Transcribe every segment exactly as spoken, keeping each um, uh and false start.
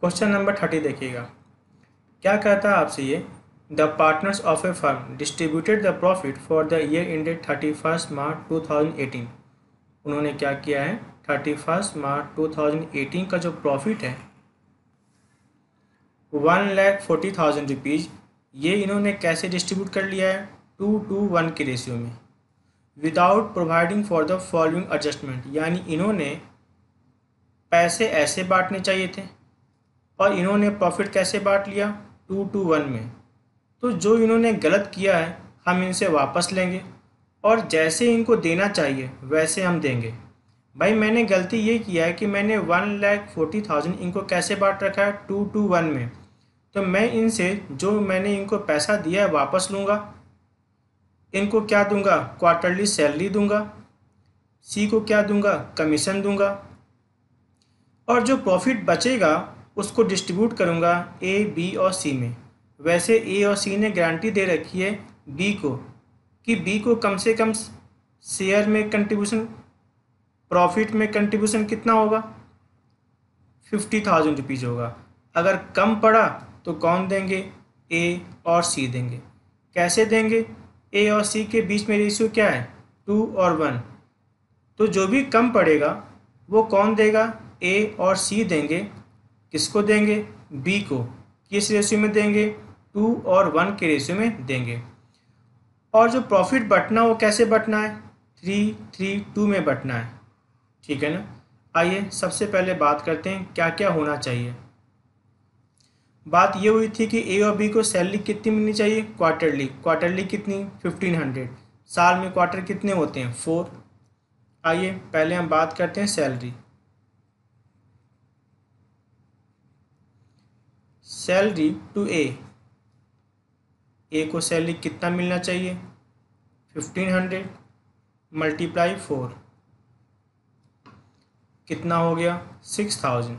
Question number thirty देखिएगा, क्या कहता है आपसे ये। The partners of a firm distributed the profit for the year ended thirty first March two thousand eighteen. उन्होंने क्या किया है, thirty first March two thousand eighteen का जो प्रॉफिट है one lakh forty thousand rupees, ये इन्होंने कैसे डिस्ट्रीब्यूट कर लिया है, टू टू वन के रेशियो में, without providing for the following adjustment. यानी इन्होंने पैसे ऐसे बांटने चाहिए थे और इन्होंने प्रॉफिट कैसे बांट लिया, टू टू वन में। तो जो इन्होंने गलत किया है हम इनसे वापस लेंगे और जैसे इनको देना चाहिए वैसे हम देंगे। भाई मैंने गलती ये किया है कि मैंने वन लैख फोर्टी थाउजेंड इनको कैसे बांट रखा है, टू टू वन में। तो मैं इनसे जो मैंने इनको पैसा दिया है वापस लूँगा। इनको क्या दूंगा, क्वार्टरली सैलरी दूंगा। सी को क्या दूंगा, कमीशन दूंगा। और जो प्रॉफिट बचेगा उसको डिस्ट्रीब्यूट करूंगा ए, बी और सी में। वैसे ए और सी ने गारंटी दे रखी है बी को कि बी को कम से कम शेयर में कंट्रीब्यूशन, प्रॉफिट में कंट्रीब्यूशन कितना होगा, फिफ्टी थाउजेंड रुपीज़ होगा। अगर कम पड़ा तो कौन देंगे, ए और सी देंगे। कैसे देंगे, ए और सी के बीच में रेशियो क्या है, टू और वन। तो जो भी कम पड़ेगा वो कौन देगा, ए और सी देंगे। किसको देंगे, बी को। किस रेशियो में देंगे, टू और वन के रेशियो में देंगे। और जो प्रॉफिट बंटना वो कैसे बंटना है, थ्री थ्री टू में बंटना है, ठीक है ना। आइए सबसे पहले बात करते हैं क्या क्या होना चाहिए। बात ये हुई थी कि ए और बी को सैलरी कितनी मिलनी चाहिए, क्वार्टरली। क्वार्टरली कितनी, फिफ्टीन हंड्रेड। साल में क्वार्टर कितने होते हैं, फोर। आइए पहले हम बात करते हैं salary. Salary to A, A को सैलरी कितना मिलना चाहिए, फिफ्टीन हंड्रेड मल्टीप्लाई फोर, कितना हो गया, सिक्स थाउजेंड।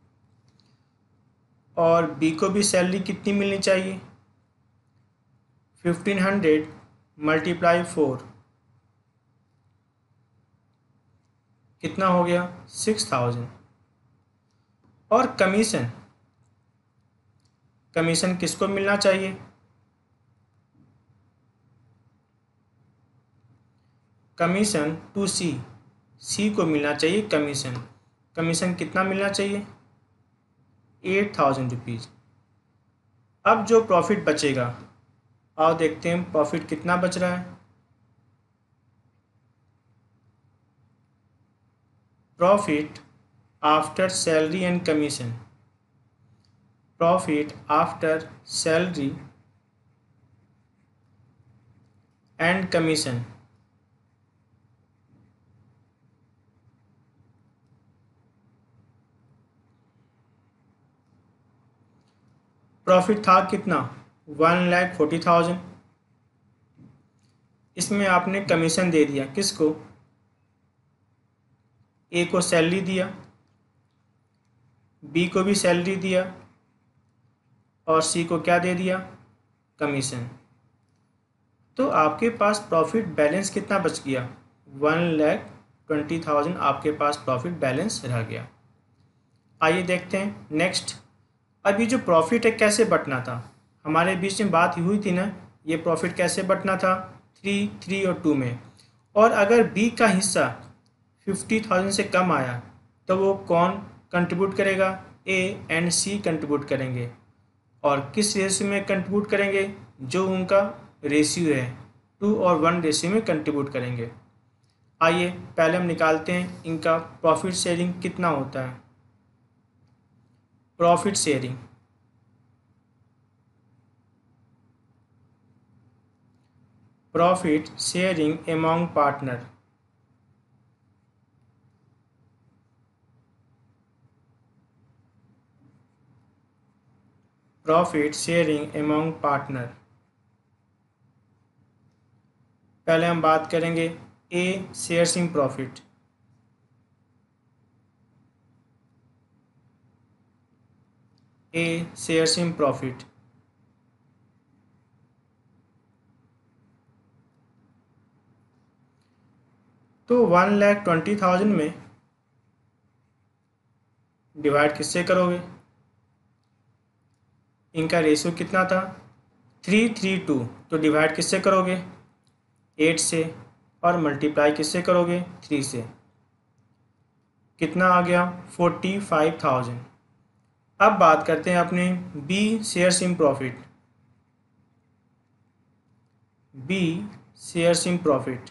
और बी को भी सैलरी कितनी मिलनी चाहिए, फिफ्टीन हंड्रेड मल्टीप्लाई फोर, कितना हो गया, सिक्स थाउजेंड। और कमीशन, कमीशन किसको मिलना चाहिए, कमीशन टू सी, सी को मिलना चाहिए कमीशन। कमीशन कितना मिलना चाहिए, एट थाउजेंड रुपीज़। अब जो प्रॉफिट बचेगा, आओ देखते हैं प्रॉफिट कितना बच रहा है। Profit after salary and commission, profit after salary and commission, profit था कितना, वन लैख फोर्टी थाउजेंड। इसमें आपने कमीशन दे दिया, किसको, ए को सैलरी दिया, बी को भी सैलरी दिया और सी को क्या दे दिया, कमीशन। तो आपके पास प्रॉफिट बैलेंस कितना बच गया, वन लैख ट्वेंटी थाउजेंड आपके पास प्रॉफिट बैलेंस रह गया। आइए देखते हैं नेक्स्ट। अभी जो प्रॉफिट है कैसे बंटना था, हमारे बीच में बात हुई थी ना, ये प्रॉफिट कैसे बंटना था, थ्री थ्री और टू में। और अगर बी का हिस्सा फिफ्टी थाउजेंड से कम आया तो वो कौन कंट्रीब्यूट करेगा, ए एंड सी कंट्रीब्यूट करेंगे। और किस रेशियो में कंट्रीब्यूट करेंगे, जो उनका रेशियो है टू और वन रेशियो में कंट्रीब्यूट करेंगे। आइए पहले हम निकालते हैं इनका प्रॉफिट शेयरिंग कितना होता है। Profit sharing, profit sharing among partner, profit sharing among partner. पहले हम बात करेंगे A shares in profit, A shares in profit. तो वन लैख ट्वेंटी थाउजेंड में डिवाइड किससे करोगे, इनका रेशियो कितना था, थ्री थ्री टू, तो डिवाइड किससे करोगे, एट से, और मल्टीप्लाई किससे करोगे, थ्री से। कितना आ गया, फोर्टी फाइव थाउजेंड। अब बात करते हैं अपने B shares in profit. B shares in profit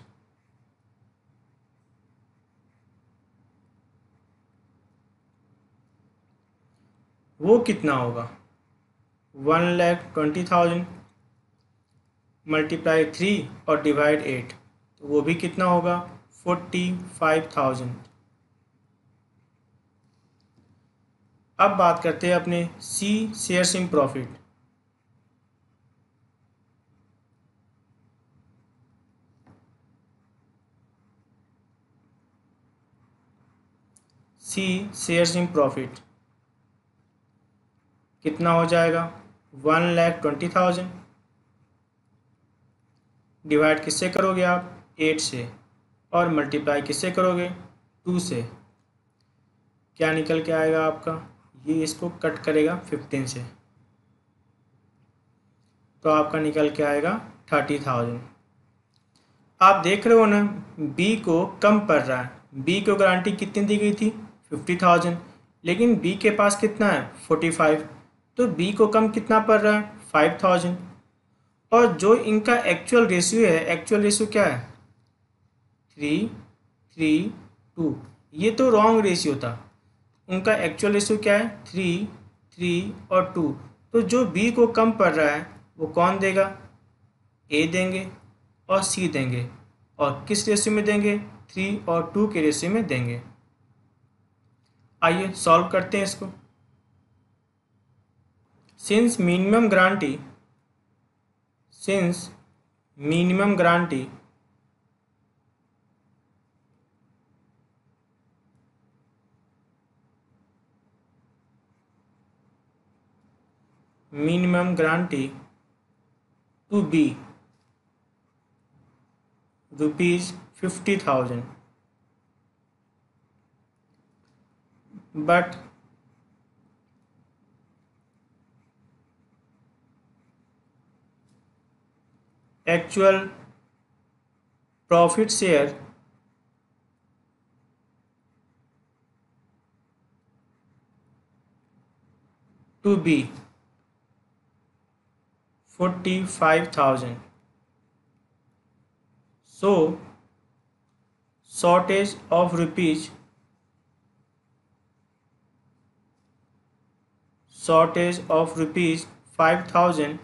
वो कितना होगा, one lakh twenty thousand multiply three और डिवाइड एट, तो वो भी कितना होगा, फोर्टी फाइव थाउजेंड। अब बात करते हैं अपने C shares in profit. C shares in profit कितना हो जाएगा, one lakh twenty thousand divide किससे करोगे आप, एट से, और मल्टीप्लाई किससे करोगे, टू से। क्या निकल के आएगा आपका, ये इसको कट करेगा फिफ्टीन से, तो आपका निकल के आएगा थर्टी थाउजेंड। आप देख रहे हो ना, बी को कम पड़ रहा है, बी को गारंटी कितनी दी गई थी, फिफ्टी थाउजेंड, लेकिन बी के पास कितना है, फोर्टी फाइव, तो बी को कम कितना पड़ रहा है, फाइव थाउजेंड। और जो इनका एक्चुअल रेशियो है, एक्चुअल रेशियो क्या है, थ्री थ्री टू, ये तो रॉन्ग रेशियो था। उनका एक्चुअल रेशियो क्या है, थ्री थ्री और टू, तो जो बी को कम पड़ रहा है वो कौन देगा, ए देंगे और सी देंगे, और किस रेशियो में देंगे, थ्री और टू के रेशियो में देंगे। आइए सॉल्व करते हैं इसको। Since minimum guarantee since minimum guarantee minimum guarantee to be rupees fifty thousand, but actual profit share to be forty-five thousand. So shortage of rupees shortage of rupees five thousand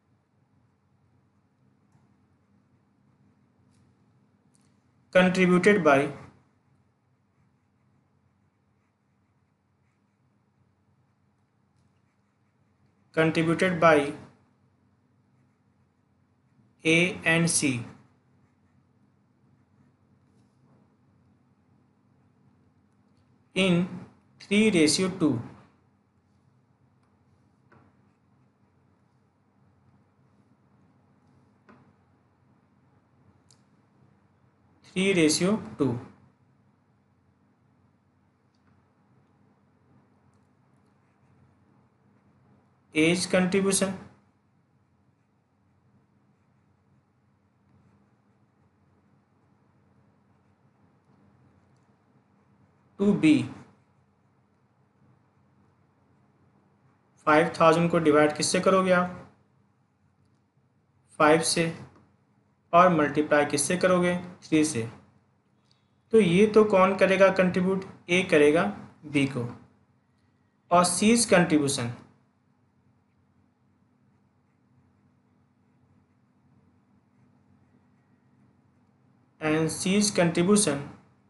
contributed by contributed by A and C in three ratio two. three ratio two. Age contribution to B, five thousand को divide किससे करोगे आप, five से, और multiply किससे करोगे, three से। तो ये तो कौन करेगा कंट्रीब्यूट, ए करेगा बी को। और C's contribution and C's contribution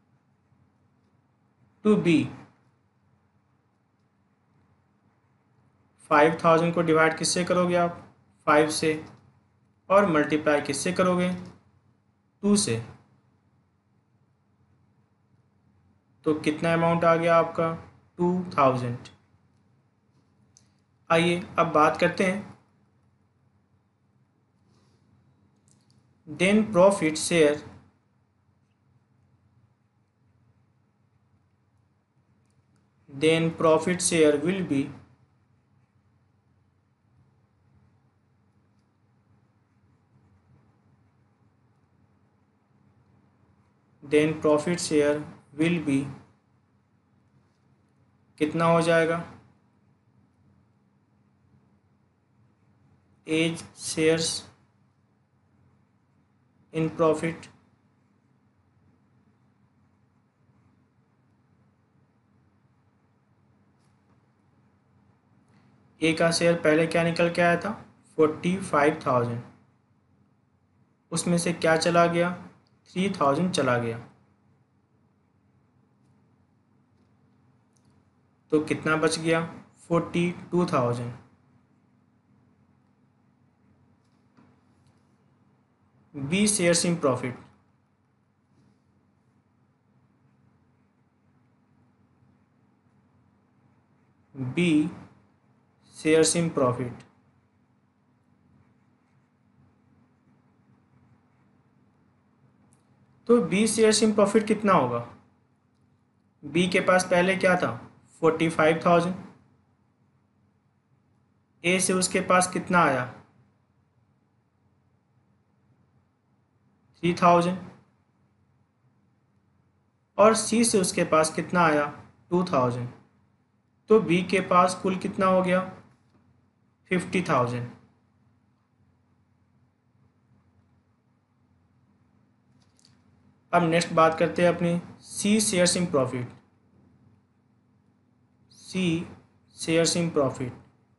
to B, five thousand को डिवाइड किससे करोगे आप, फाइव से, और मल्टीप्लाई किससे करोगे, टू से। तो कितना अमाउंट आ गया आपका, टू थाउजेंड। आइए अब बात करते हैं then profit share then profit share will be then profit share will be, कितना हो जाएगा, A's shares in profit, A का शेयर पहले क्या निकल के आया था, फोर्टी फाइव थाउजेंड, उसमें से क्या चला गया, थ्री थाउजेंड चला गया, तो कितना बच गया, forty two thousand. B shares in profit, B shares in profit, तो बी शेयर्स इन प्रॉफिट कितना होगा, बी के पास पहले क्या था, फोर्टी फाइव थाउजेंड, ए से उसके पास कितना आया, थ्री थाउजेंड, और सी से उसके पास कितना आया, टू थाउजेंड, तो बी के पास कुल कितना हो गया, फिफ्टी थाउजेंड। अब नेक्स्ट बात करते हैं अपनी C shares in profit, C shares in profit,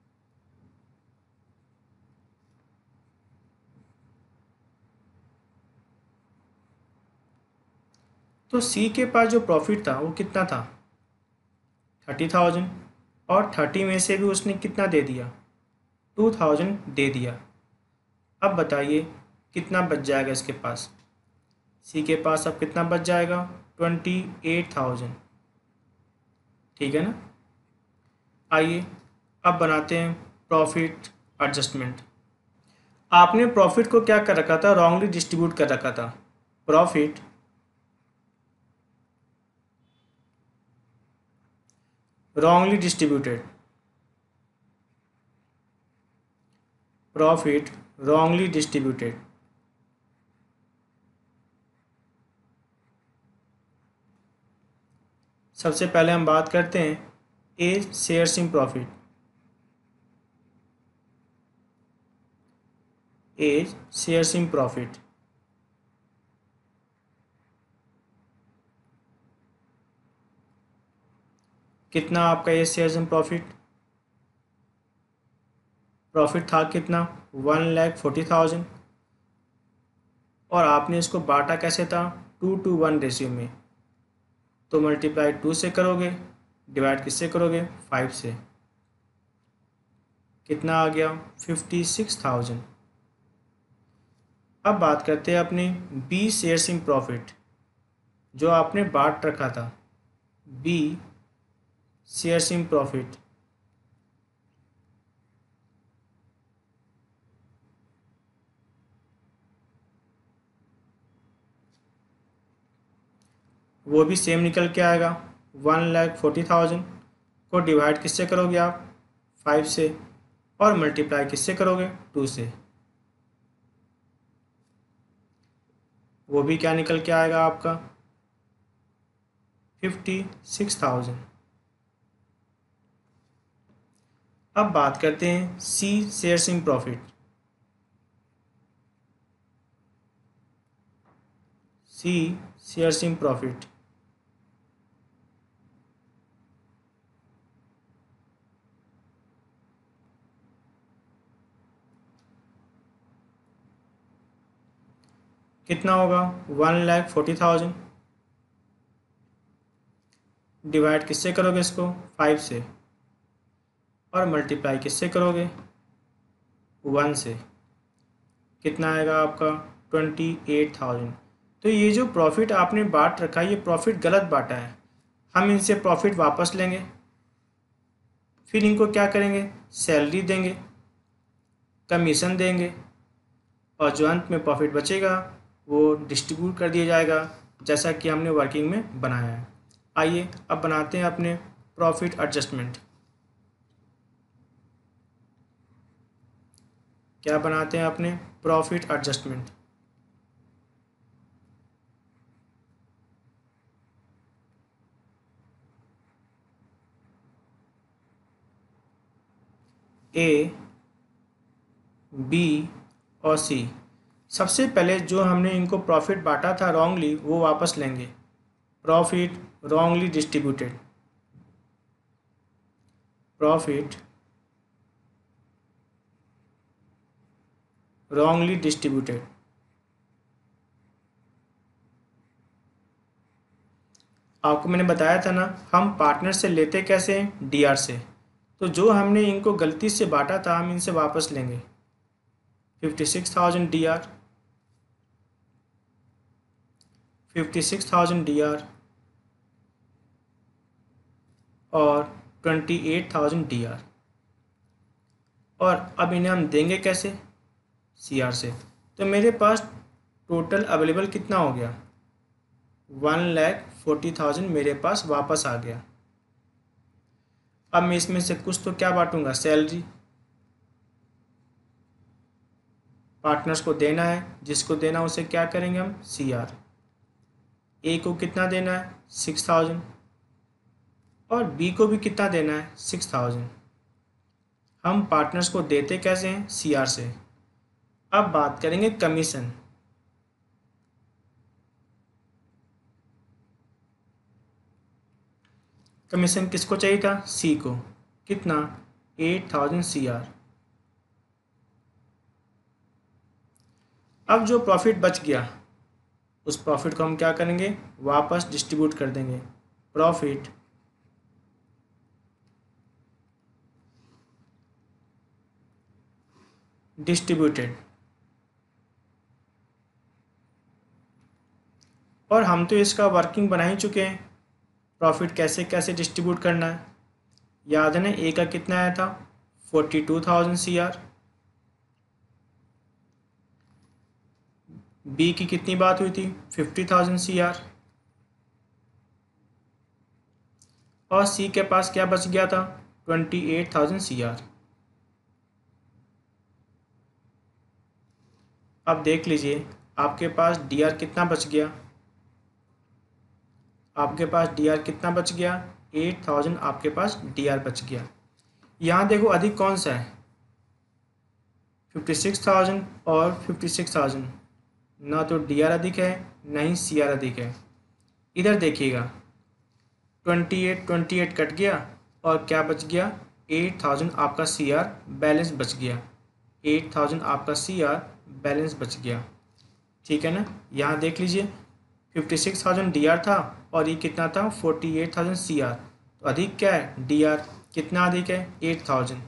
तो सी के पास जो प्रॉफिट था वो कितना था, थर्टी थाउजेंड, और थर्टी में से भी उसने कितना दे दिया, टू थाउजेंड दे दिया। अब बताइए कितना बच जाएगा इसके पास, सी के पास अब कितना बच जाएगा, ट्वेंटी एट थाउजेंड, ठीक है ना। आइए अब बनाते हैं प्रॉफिट एडजस्टमेंट। आपने प्रॉफिट को क्या कर रखा था, रॉन्गली डिस्ट्रीब्यूट कर रखा था, profit wrongly distributed, profit wrongly distributed, सबसे पहले हम बात करते हैं A shares in profit, A shares in profit, कितना आपका A shares in profit, profit था कितना, वन लैख फोर्टी थाउजेंड, और आपने इसको बांटा कैसे था, टू टू वन रेशियो में, तो मल्टीप्लाई टू से करोगे, डिवाइड किससे करोगे, फाइव से, कितना आ गया, फिफ्टी सिक्स थाउजेंड। अब बात करते हैं अपने बी शेयर्स इन प्रॉफिट, जो आपने बांट रखा था, बी शेयर्स इन प्रॉफिट, वो भी सेम निकल के आएगा, वन लैख फोर्टी थाउजेंड को डिवाइड किससे करोगे आप, फाइव से, और मल्टीप्लाई किससे करोगे, टू से, वो भी क्या निकल के आएगा आपका, फिफ्टी सिक्स थाउजेंड। अब बात करते हैं C shares in profit, C shares in profit, कितना होगा, one lakh forty thousand, divide किससे करोगे इसको, फाइव से, और मल्टीप्लाई किससे करोगे, वन से, कितना आएगा आपका, ट्वेंटी एट थाउजेंड। तो ये जो प्रॉफिट आपने बांट रखा है ये प्रॉफिट गलत बांटा है, हम इनसे प्रॉफिट वापस लेंगे, फिर इनको क्या करेंगे, सैलरी देंगे, कमीशन देंगे, और जो अंत में प्रॉफिट बचेगा वो डिस्ट्रीब्यूट कर दिया जाएगा जैसा कि हमने वर्किंग में बनाया है। आइए अब बनाते हैं अपने प्रॉफिट एडजस्टमेंट। क्या बनाते हैं अपने प्रॉफिट एडजस्टमेंट, ए, बी और सी। सबसे पहले जो हमने इनको प्रॉफिट बांटा था रॉन्गली वो वापस लेंगे। Profit wrongly distributed, profit wrongly distributed. आपको मैंने बताया था ना हम पार्टनर से लेते कैसे हैं, डी आर से। तो जो हमने इनको गलती से बांटा था हम इनसे वापस लेंगे। Fifty six thousand D R, fifty six thousand D R और twenty eight thousand D R. और अब इन्हें हम देंगे कैसे, सी आर से। तो मेरे पास टोटल अवेलेबल कितना हो गया, वन लैख फोर्टी थाउजेंड मेरे पास वापस आ गया। अब मैं इसमें से कुछ तो क्या बांटूंगा, सैलरी। पार्टनर्स को देना है, जिसको देना उसे क्या करेंगे हम, सी आर। ए को कितना देना है, सिक्स थाउजेंड, और बी को भी कितना देना है, सिक्स थाउजेंड। हम पार्टनर्स को देते कैसे हैं, सी आर से। अब बात करेंगे कमीशन। कमीशन किसको चाहिए था, सी को। कितना, एट थाउजेंड सी आर। अब जो प्रॉफिट बच गया उस प्रॉफिट को हम क्या करेंगे, वापस डिस्ट्रीब्यूट कर देंगे। Profit distributed. और हम तो इसका वर्किंग बना ही चुके हैं, प्रॉफिट कैसे कैसे डिस्ट्रीब्यूट करना है। याद है ना, ए का कितना आया था, forty two thousand C R. B की कितनी बात हुई थी, फिफ्टी थाउजेंड सी आर। और सी के पास क्या बच गया था, twenty eight thousand C R. अब देख लीजिए आपके पास डी आर कितना बच गया, आपके पास डी आर कितना बच गया, एट थाउजेंड आपके पास डी आर बच गया। यहाँ देखो अधिक कौन सा है, फिफ्टी सिक्स थाउजेंड और फिफ्टी सिक्स थाउजेंड। ना तो डी आर अधिक है ना ही सी आर अधिक है। इधर देखिएगा, twenty eight twenty eight cut गया और क्या बच गया, एट थाउजेंड आपका सी आर बैलेंस बच गया। एट थाउजेंड आपका सी आर बैलेंस बच गया, ठीक है ना। यहाँ देख लीजिए fifty six thousand D R था और ये कितना था, forty eight thousand C R. तो अधिक क्या है, डी आर। कितना अधिक है, एट थाउजेंड।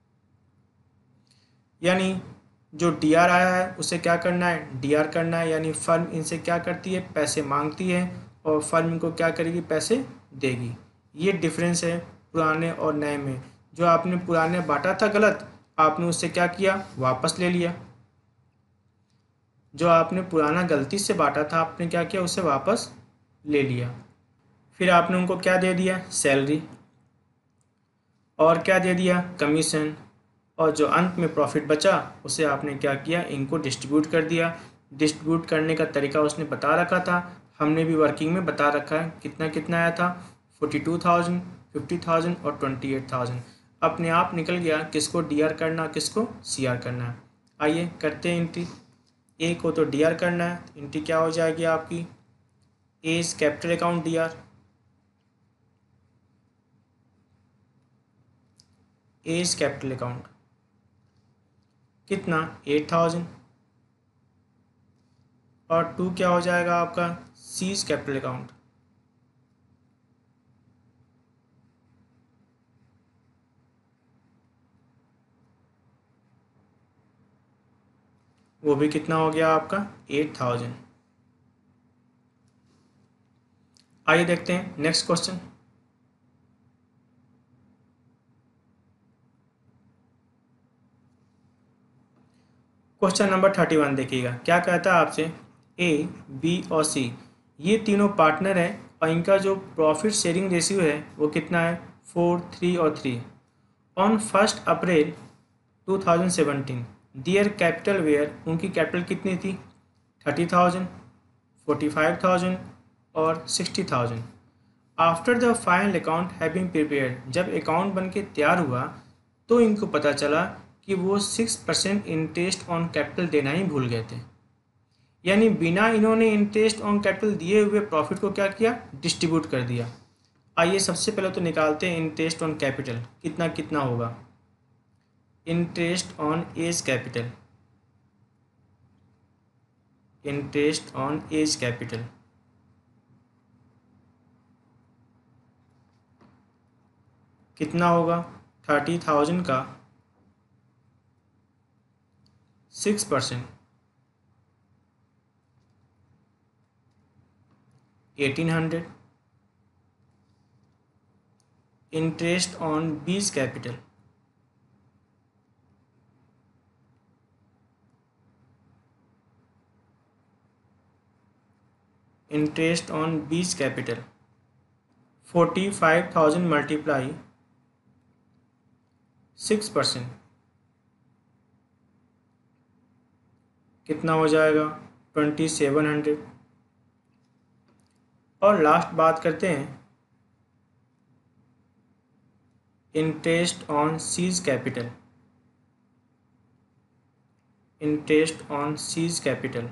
यानी जो डी आर आया है उसे क्या करना है, डी आर करना है। यानी फर्म इनसे क्या करती है, पैसे मांगती है और फर्म इनको क्या करेगी, पैसे देगी। ये डिफरेंस है पुराने और नए में। जो आपने पुराने बांटा था गलत, आपने उससे क्या किया, वापस ले लिया। जो आपने पुराना गलती से बांटा था आपने क्या किया, उसे वापस ले लिया। फिर आपने उनको क्या दे दिया, सैलरी। और क्या दे दिया, कमीशन। और जो अंत में प्रॉफिट बचा उसे आपने क्या किया, इनको डिस्ट्रीब्यूट कर दिया। डिस्ट्रीब्यूट करने का तरीका उसने बता रखा था, हमने भी वर्किंग में बता रखा है। कितना कितना आया था, forty two thousand, fifty thousand और ट्वेंटी एट थाउजेंड। अपने आप निकल गया किसको डी आर करना, किसको सी आर करना है। आइए करते हैं एंट्री। ए को तो डी आर करना है, एंट्री क्या हो जाएगी आपकी, A's capital account D R. A's capital account कितना, एट थाउजेंड। और टू क्या हो जाएगा आपका, सीज कैपिटल अकाउंट। वो भी कितना हो गया आपका, एट थाउजेंड। आइए देखते हैं next question. Question number thirty one देखिएगा, क्या कहता है आपसे, ए, बी और सी ये तीनों पार्टनर हैं और इनका जो प्रॉफिट शेयरिंग रेशियो है वो कितना है, फोर, थ्री और three. On first April two thousand seventeen their capital were, उनकी कैपिटल कितनी थी, thirty thousand, forty five thousand और sixty thousand. After the final account having prepared, जब अकाउंट बन के तैयार हुआ तो इनको पता चला कि वो six percent interest on capital देना ही भूल गए थे, यानी बिना इन्होंने इंटरेस्ट ऑन कैपिटल दिए हुए प्रॉफिट को क्या किया, डिस्ट्रीब्यूट कर दिया। आइए सबसे पहले तो निकालते हैं इंटरेस्ट ऑन कैपिटल कितना कितना होगा। Interest on A's capital, interest on A's capital कितना होगा, थर्टी थाउजेंड का six percent eighteen hundred. Interest on B's capital, interest on B's capital forty five thousand multiply six percent कितना हो जाएगा, twenty seven hundred. और last बात करते हैं interest on C's capital, interest on C's capital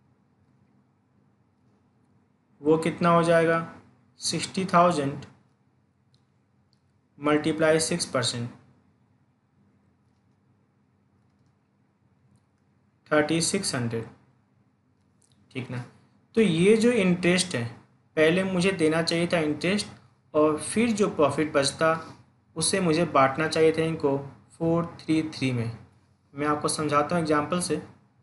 वो कितना हो जाएगा, sixty thousand multiply six percent thirty six hundred. ठीक ना। तो ये जो इंटरेस्ट है पहले मुझे देना चाहिए था इंटरेस्ट, और फिर जो प्रॉफिट बचता उसे मुझे बांटना चाहिए था इनको फोर थ्री थ्री में। मैं आपको समझाता हूँ एग्जांपल से।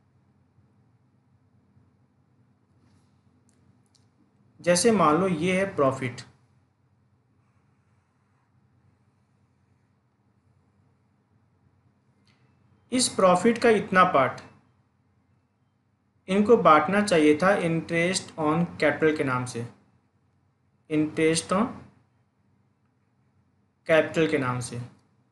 जैसे मान लो ये है प्रॉफिट, इस प्रॉफिट का इतना पार्ट इनको बांटना चाहिए था इंटरेस्ट ऑन कैपिटल के नाम से, इंटरेस्ट ऑन कैपिटल के नाम से।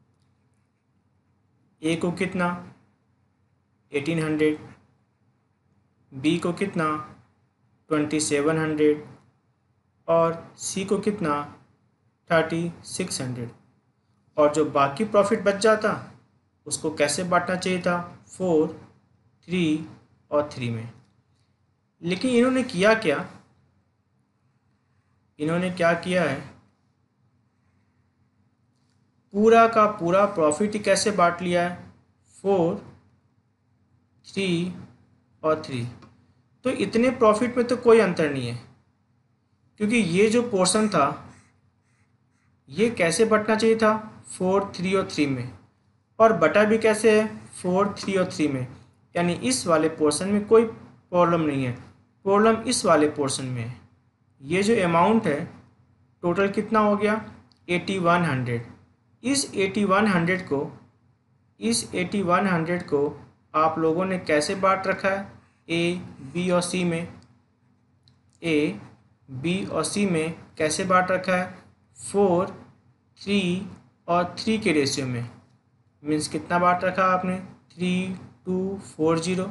ए को कितना, एटीन हंड्रेड, बी को कितना, ट्वेंटी सेवन हंड्रेड, और सी को कितना, थर्टी सिक्स हंड्रेड। और जो बाकी प्रॉफिट बच जाता उसको कैसे बांटना चाहिए था, फोर थ्री और थ्री में। लेकिन इन्होंने किया क्या, इन्होंने क्या किया है, पूरा का पूरा प्रॉफिट ही कैसे बांट लिया है, फोर थ्री और थ्री। तो इतने प्रॉफिट में तो कोई अंतर नहीं है, क्योंकि ये जो पोर्शन था ये कैसे बटना चाहिए था, फोर थ्री और थ्री में, और बटा भी कैसे है, फोर थ्री और थ्री में। यानी इस वाले पोर्शन में कोई प्रॉब्लम नहीं है, प्रॉब्लम इस वाले पोर्शन में है। ये जो अमाउंट है टोटल कितना हो गया, एटी वन हंड्रेड। इस एटी वन हंड्रेड को इस एटी वन हंड्रेड को आप लोगों ने कैसे बांट रखा है, ए बी और सी में। ए बी और सी में कैसे बांट रखा है, फोर थ्री और थ्री के रेशियो में। मीन्स कितना बांट रखा है आपने, three two four zero,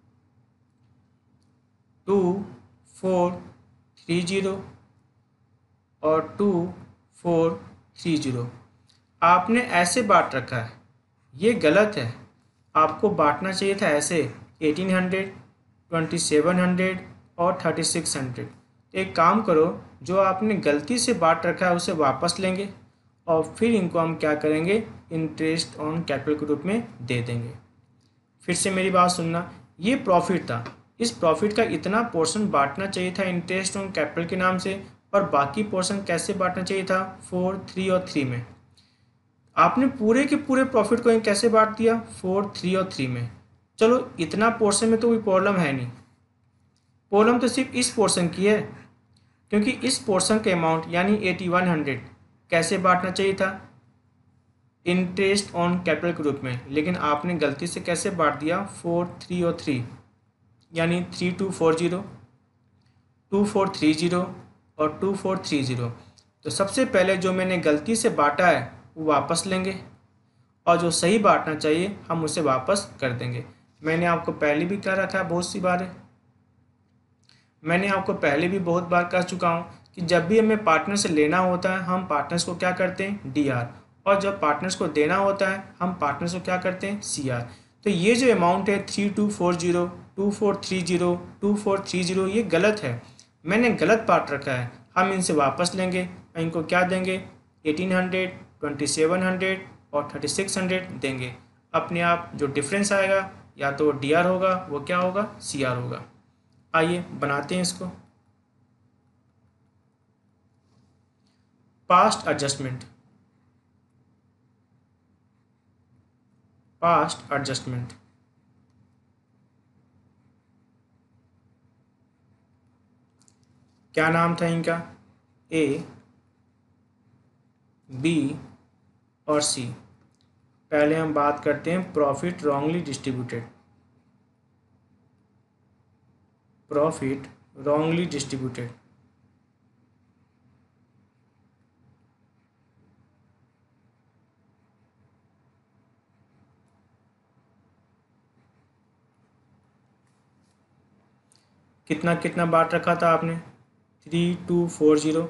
two four three zero और टू फोर थ्री जीरो। आपने ऐसे बांट रखा है, ये गलत है। आपको बांटना चाहिए था ऐसे, eighteen hundred, twenty seven hundred और थर्टी सिक्स हंड्रेड। एक काम करो, जो आपने गलती से बांट रखा है उसे वापस लेंगे और फिर इनको हम क्या करेंगे, इंटरेस्ट ऑन कैपिटल के रूप में दे देंगे। फिर से मेरी बात सुनना, ये प्रॉफिट था, इस प्रॉफिट का इतना पोर्शन बांटना चाहिए था इंटरेस्ट ऑन कैपिटल के नाम से, और बाकी पोर्शन कैसे बांटना चाहिए था, फोर थ्री और थ्री में। आपने पूरे के पूरे प्रॉफिट को कैसे बांट दिया, फोर थ्री और थ्री में। चलो इतना पोर्शन में तो कोई प्रॉब्लम है नहीं, प्रॉब्लम तो सिर्फ इस पोर्शन की है, क्योंकि इस पोर्शन के अमाउंट यानी एटी वन हंड्रेड कैसे बांटना चाहिए था, इंटरेस्ट ऑन कैपिटल के रूप में। लेकिन आपने गलती से कैसे बांट दिया, फोर थ्री और थ्री, यानी three two four zero, two four three zero और टू फोर थ्री जीरो। तो सबसे पहले जो मैंने गलती से बांटा है वो वापस लेंगे, और जो सही बांटना चाहिए हम उसे वापस कर देंगे। मैंने आपको पहले भी कह रखा है बहुत सी बार है, मैंने आपको पहले भी बहुत बार कह चुका हूँ कि जब भी हमें पार्टनर से लेना होता है हम पार्टनर्स को क्या करते हैं, डी आर, और जब पार्टनर्स को देना होता है हम पार्टनर्स को क्या करते हैं, सी आर। तो ये जो अमाउंट है three two four zero two four three zero two four three zero ये गलत है, मैंने गलत पार्ट रखा है, हम इनसे वापस लेंगे, इनको क्या देंगे, eighteen hundred, twenty seven hundred और थर्टी सिक्स हंड्रेड देंगे। अपने आप जो डिफरेंस आएगा या तो डी आर होगा, वो क्या होगा, सी आर होगा। आइए बनाते हैं इसको। पास्ट एडजस्टमेंट, पास्ट एडजस्टमेंट क्या नाम था इनका, ए, बी और सी। पहले हम बात करते हैं profit wrongly distributed, profit wrongly distributed. कितना कितना बांट रखा था आपने, थ्री टू फोर ज़ीरो,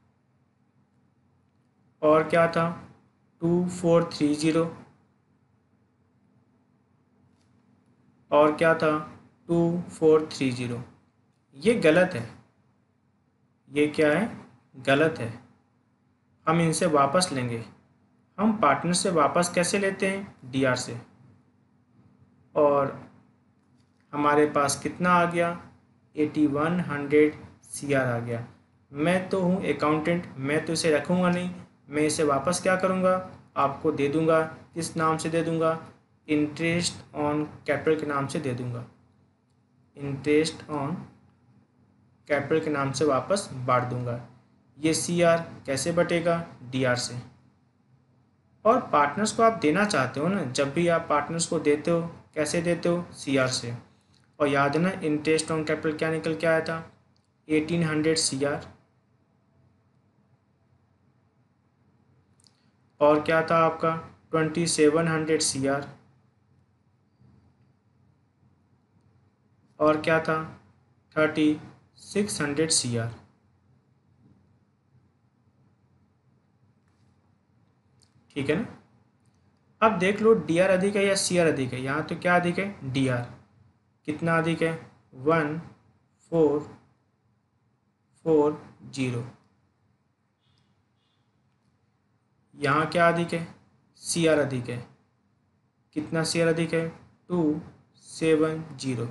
और क्या था, टू फोर थ्री ज़ीरो, और क्या था, टू फोर थ्री ज़ीरो। ये गलत है, ये क्या है, गलत है, हम इनसे वापस लेंगे। हम पार्टनर से वापस कैसे लेते हैं, डी आर से। और हमारे पास कितना आ गया, eighty one hundred C R आ गया। मैं तो हूँ अकाउंटेंट, मैं तो इसे रखूँगा नहीं, मैं इसे वापस क्या करूँगा, आपको दे दूँगा। किस नाम से दे दूँगा, इंटरेस्ट ऑन कैपिटल के नाम से दे दूँगा, इंटरेस्ट ऑन कैपिटल के नाम से वापस बांट दूँगा। ये सी आर कैसे बटेगा, डी आर से। और पार्टनर्स को आप देना चाहते हो ना, जब भी आप पार्टनर्स को देते हो कैसे देते हो, सी आर से। और याद है ना इंटरेस्ट ऑन कैपिटल क्या निकल के आया था, एटीन हंड्रेड सी आर। और क्या था आपका, twenty seven hundred C R. और क्या था, thirty six hundred C R. ठीक है ना। अब देख लो डी आर अधिक है या सी आर अधिक है, यहाँ तो क्या अधिक है, डी आर। कितना अधिक है, वन फोर फोर जीरो। यहाँ क्या अधिक है, सी आर अधिक है। कितना सी आर अधिक है, टू सेवन जीरो।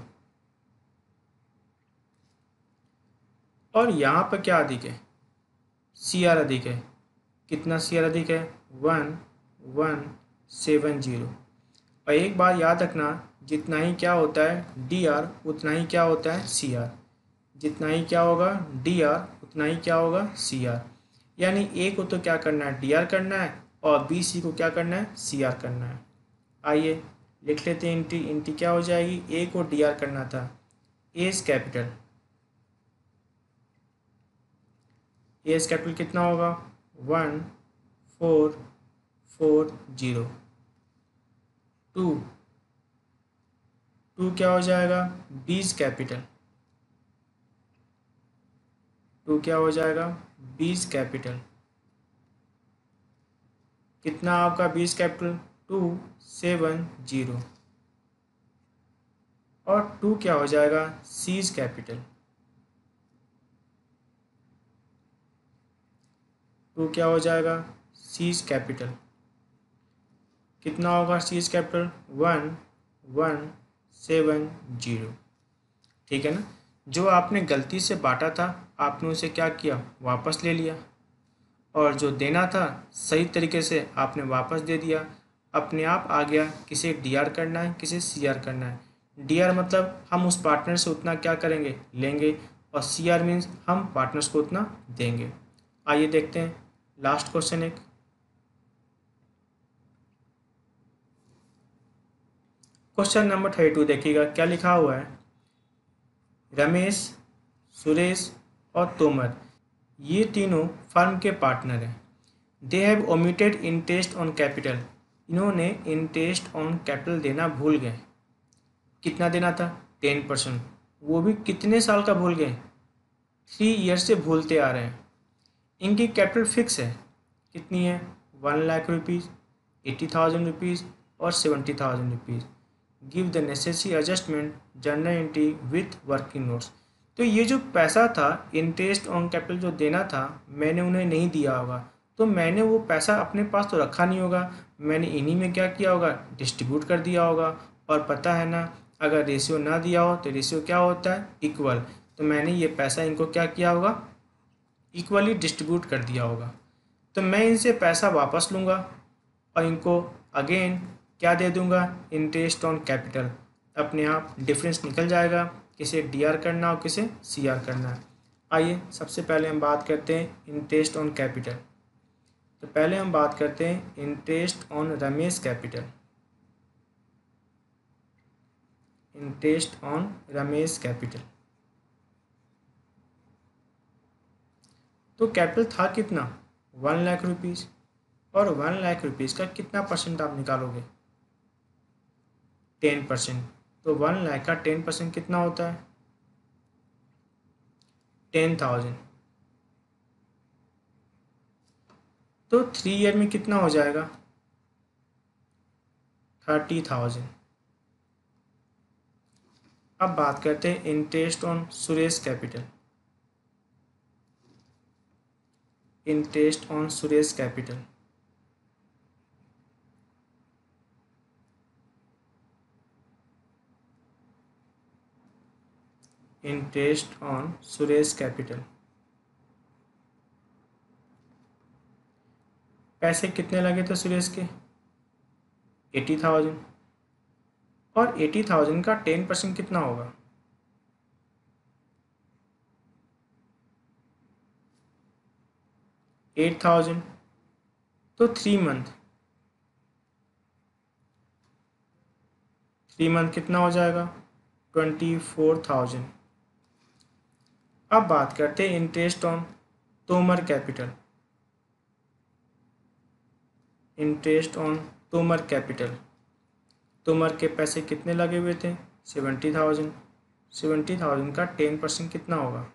और यहाँ पर क्या अधिक है, सी आर अधिक है। कितना सी आर अधिक है, वन वन सेवन जीरो। और एक बात याद रखना, जितना ही क्या होता है डी आर उतना ही क्या होता है सी आर। जितना ही क्या होगा डी आर उतना ही क्या होगा सी आर। यानी ए को तो क्या करना है, डी आर करना है, और बी सी को क्या करना है, सी आर करना है। आइए लिख लेते हैं इंटी। इंटी क्या हो जाएगी, ए को डी आर करना था, एज कैपिटल। एज कैपिटल कितना होगा, one four four zero. To to क्या हो जाएगा, बीज कैपिटल। टू क्या हो जाएगा, बीज कैपिटल। कितना आपका B's capital, two seven zero. और टू क्या हो जाएगा, सीज कैपिटल। टू क्या हो जाएगा, सीज कैपिटल। कितना होगा C's capital, one one seven zero. ठीक है ना। जो आपने गलती से बांटा था आपने उसे क्या किया, वापस ले लिया। और जो देना था सही तरीके से आपने वापस दे दिया। अपने आप आ गया किसे डी आर करना है, किसे सी आर करना है। डी आर मतलब हम उस पार्टनर से उतना क्या करेंगे, लेंगे। और सी आर मीन्स हम पार्टनर्स को उतना देंगे। आइए देखते हैं लास्ट क्वेश्चन एक। क्वेश्चन नंबर थर्टी टू देखिएगा क्या लिखा हुआ है। रमेश, सुरेश और तोमर ये तीनों फर्म के पार्टनर हैं। They have omitted interest on capital. इन्होंने इंटरेस्ट ऑन कैपिटल देना भूल गए। कितना देना था, टेन परसेंट। वो भी कितने साल का भूल गए, थ्री ईयर से भूलते आ रहे हैं। इनकी कैपिटल फिक्स है, कितनी है, one lakh rupees, eighty thousand rupees और seventy thousand rupees. Give the necessary adjustment journal entry with working notes. तो ये जो पैसा था इंटरेस्ट ऑन कैपिटल जो देना था मैंने उन्हें नहीं दिया होगा, तो मैंने वो पैसा अपने पास तो रखा नहीं होगा, मैंने इन्हीं में क्या किया होगा, डिस्ट्रीब्यूट कर दिया होगा। और पता है ना, अगर रेशियो ना दिया हो तो रेशियो क्या होता है, इक्वल। तो मैंने ये पैसा इनको क्या किया होगा, इक्वली डिस्ट्रीब्यूट कर दिया होगा। तो मैं इनसे पैसा वापस लूँगा और इनको अगेन क्या दे दूँगा, इंटरेस्ट ऑन कैपिटल। अपने आप डिफरेंस निकल जाएगा, किसे डी आर करना और किसे सी आर करना है। आइए सबसे पहले हम बात करते हैं इंटरेस्ट ऑन कैपिटल। तो पहले हम बात करते हैं interest on Ramesh capital. Interest on Ramesh capital. तो कैपिटल था कितना, वन लाख रुपीज़, और वन लाख रुपीज़ का कितना परसेंट आप निकालोगे, टेन परसेंट। तो वन लाख का टेन परसेंट कितना होता है, टेन थाउजेंड। तो थ्री ईयर में कितना हो जाएगा, थर्टी थाउजेंड। अब बात करते हैं interest on Suresh capital. Interest on Suresh capital. Interest on Suresh capital. पैसे कितने लगे थे सुरेश के, एटी थाउजेंड। और एटी थाउजेंड का टेन परसेंट कितना होगा, एट थाउजेंड। तो थ्री मंथ, थ्री मंथ कितना हो जाएगा, ट्वेंटी फोर थाउजेंड। अब बात करते हैं interest on Tomar capital. Interest on Tomar capital. Tomar के पैसे कितने लगे हुए थे, सेवेंटी थाउजेंड। सेवेंटी थाउजेंड का टेन परसेंट कितना होगा,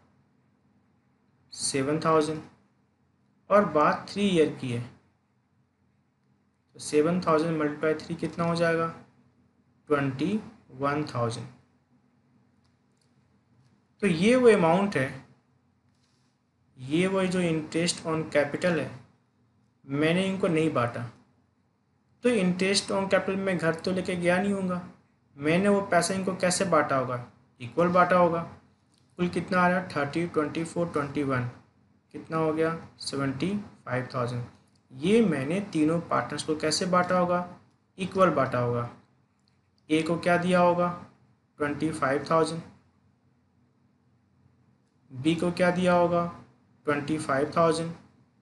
सेवन थाउजेंड। और बात थ्री ईयर की है, तो सेवन थाउजेंड मल्टीप्लाई थ्री कितना हो जाएगा, ट्वेंटी वन थाउजेंड। तो ये वो अमाउंट है, ये वो जो इंटरेस्ट ऑन कैपिटल है, मैंने इनको नहीं बांटा। तो इंटरेस्ट ऑन कैपिटल में घर तो लेके गया नहीं होगा, मैंने वो पैसा इनको कैसे बांटा होगा, इक्वल बांटा होगा। कुल कितना आ रहा है, thirty, twenty four, twenty one, कितना हो गया, सेवेंटी फाइव थाउजेंड। ये मैंने तीनों पार्टनर्स को कैसे बांटा होगा, इक्वल बांटा होगा। ए को क्या दिया होगा, ट्वेंटी फाइव थाउजेंड। बी को क्या दिया होगा, ट्वेंटी फाइव थाउजेंड।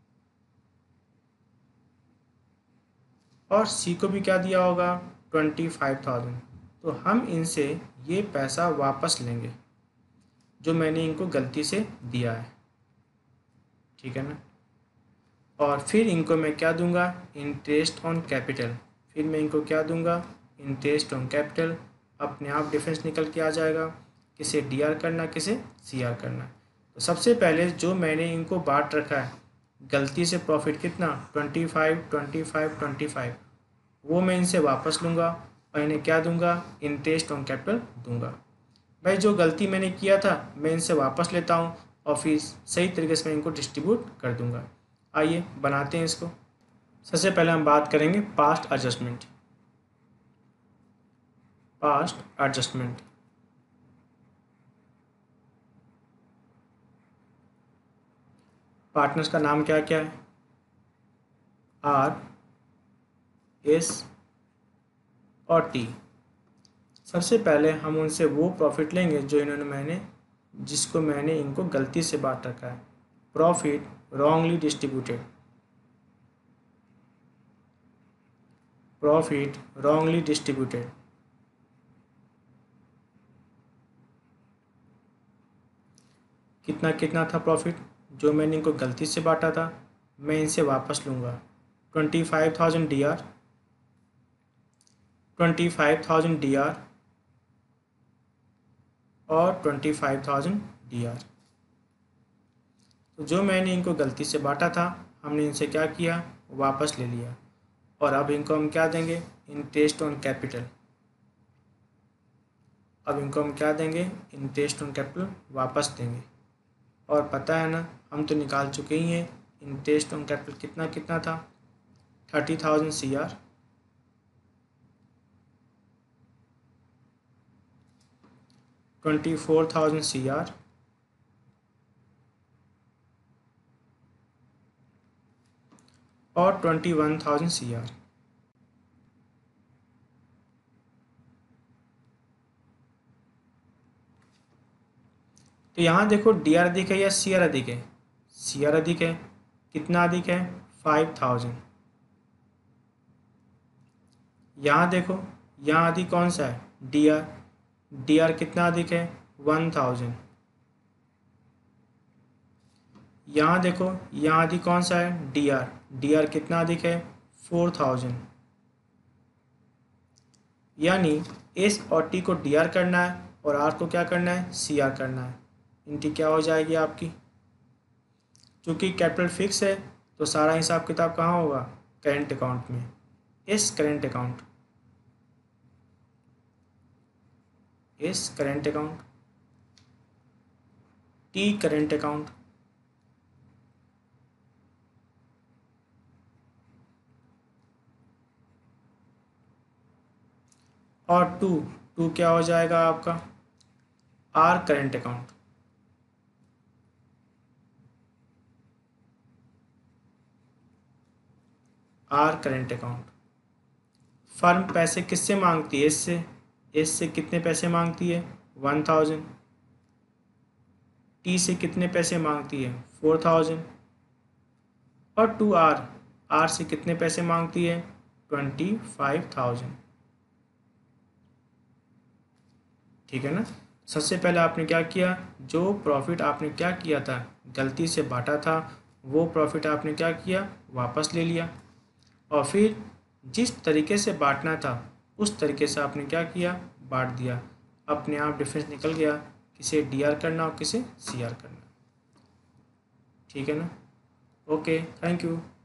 और सी को भी क्या दिया होगा, ट्वेंटी फाइव थाउजेंड। तो हम इनसे ये पैसा वापस लेंगे जो मैंने इनको गलती से दिया है, ठीक है ना। और फिर इनको मैं क्या दूंगा, इंटरेस्ट ऑन कैपिटल। फिर मैं इनको क्या दूंगा, इंटरेस्ट ऑन कैपिटल। अपने आप डिफरेंस निकल के आ जाएगा, किसे डी आर करना, किसे सी आर करना। तो सबसे पहले जो मैंने इनको बांट रखा है गलती से प्रॉफिट कितना, twenty five, twenty five, twenty five, वो मैं इनसे वापस लूँगा और इन्हें क्या दूंगा, इंटरेस्ट ऑन कैपिटल दूंगा। भाई जो गलती मैंने किया था मैं इनसे वापस लेता हूँ और फिर सही तरीके से मैं इनको डिस्ट्रीब्यूट कर दूंगा। आइए बनाते हैं इसको। सबसे पहले हम बात करेंगे past adjustment. Past adjustment partners का नाम क्या क्या है, आर, एस और टी। सबसे पहले हम उनसे वो प्रॉफिट लेंगे जो इन्होंने मैंने जिसको मैंने इनको गलती से बांट रखा है, profit wrongly distributed. Profit wrongly distributed. कितना कितना था प्रॉफिट जो मैंने इनको गलती से बांटा था, मैं इनसे वापस लूँगा, twenty five thousand D R, twenty five thousand D R और twenty five thousand D R. तो जो मैंने इनको गलती से बांटा था हमने इनसे क्या किया, वापस ले लिया। और अब इनको हम क्या देंगे, इंटरेस्ट ऑन कैपिटल। अब इनको हम क्या देंगे, इंटरेस्ट ऑन कैपिटल वापस देंगे। और पता है ना, हम तो निकाल चुके ही हैं इंटरेस्ट ऑन कैपिटल कितना कितना था, thirty thousand C R, twenty four thousand C R और twenty one thousand C R. तो यहाँ देखो डी आर अधिक है या सी आर अधिक है, सी आर अधिक है। कितना अधिक है, फाइव थाउजेंड। यहाँ देखो, यहाँ अधिक कौन सा है, डी आर, डी आर कितना अधिक है, वन थाउजेंड। यहाँ देखो, यहाँ अधिक कौन सा है, डी आर, डी आर कितना अधिक है, फोर थाउजेंड। यानी एस और टी को डी आर करना है और आर को क्या करना है, सी आर करना है। इनकी क्या हो जाएगी आपकी, क्योंकि कैपिटल फिक्स है तो सारा हिसाब किताब कहाँ होगा, करेंट अकाउंट में। S current account, S current account, T current account, और टू, टू क्या हो जाएगा आपका, R current account. R current account. Firm पैसे किससे मांगती है, इससे, इससे कितने पैसे मांगती है, वन थाउजेंड। टी से कितने पैसे मांगती है, फोर थाउजेंड। और टू आर, आर से कितने पैसे मांगती है, ट्वेंटी फाइव थाउजेंड। ठीक है ना। सबसे पहले आपने क्या किया, जो प्रॉफिट आपने क्या किया था, गलती से बांटा था, वो प्रॉफिट आपने क्या किया, वापस ले लिया। और फिर जिस तरीके से बांटना था उस तरीके से आपने क्या किया, बांट दिया। अपने आप डिफरेंस निकल गया, किसे डी आर करना और किसे सी आर करना। ठीक है ना। Okay, thank you.